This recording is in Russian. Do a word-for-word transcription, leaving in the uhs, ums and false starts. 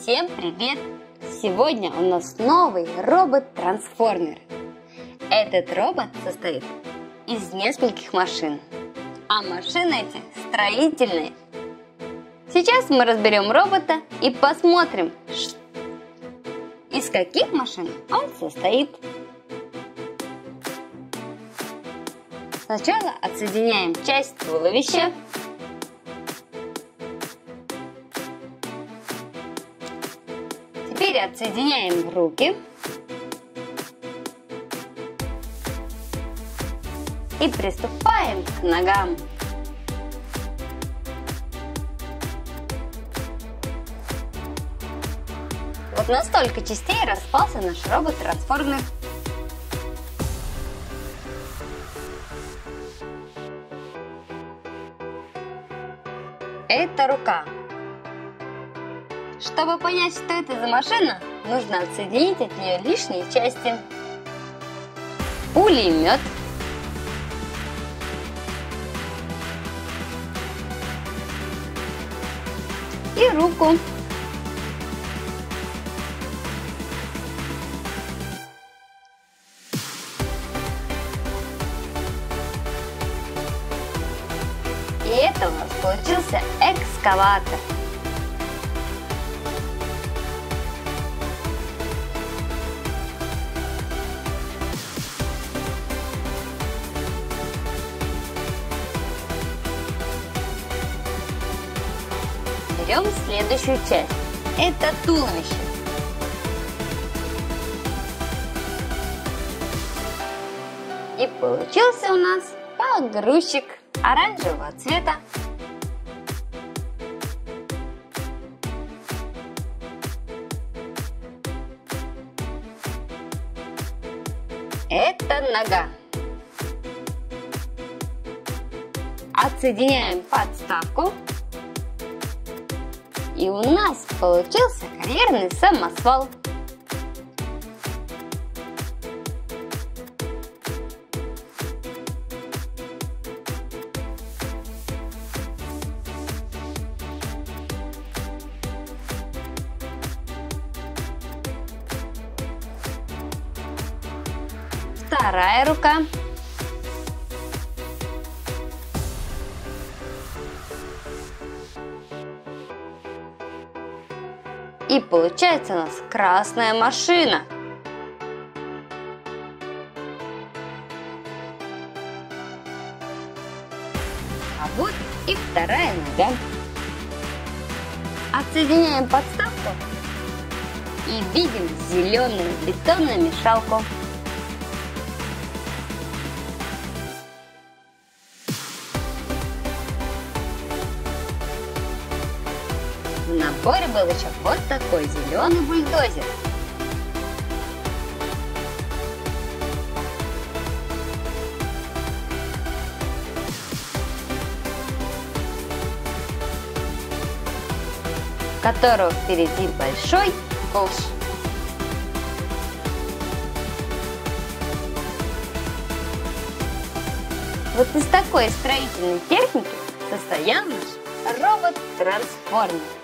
Всем привет! Сегодня у нас новый робот-трансформер. Этот робот состоит из нескольких машин, а машины эти строительные. Сейчас мы разберем робота и посмотрим, из каких машин он состоит. Сначала отсоединяем часть туловища. Теперь отсоединяем руки. И приступаем к ногам. Вот на столько частей распался наш робот-трансформер. Это рука. Чтобы понять, что это за машина, нужно отсоединить от нее лишние части. Пулемет. И руку. И это у нас получился экскаватор. Берем следующую часть. Это туловище. И получился у нас погрузчик оранжевого цвета. Это нога. Отсоединяем подставку. И у нас получился карьерный самосвал. Вторая рука. И получается у нас красная машина. А вот и вторая нога. Отсоединяем подставку и видим зеленую бетономешалку. В наборе был еще вот такой зеленый бульдозер. У которого впереди большой ковш. Вот из такой строительной техники состоял наш робот-трансформер.